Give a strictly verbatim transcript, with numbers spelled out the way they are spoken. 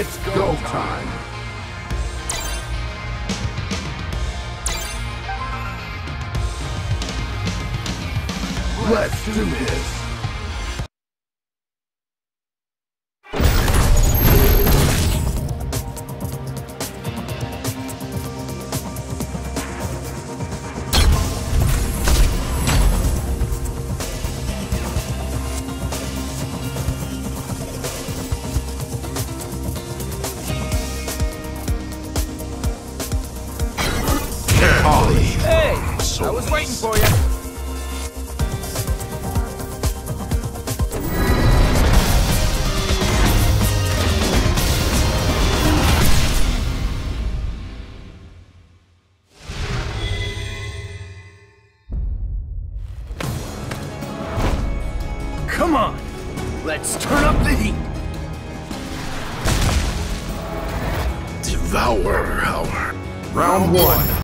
It's go time. Let's do this. Hey, I was waiting for you. Come on, let's turn up the heat. Devour our round one.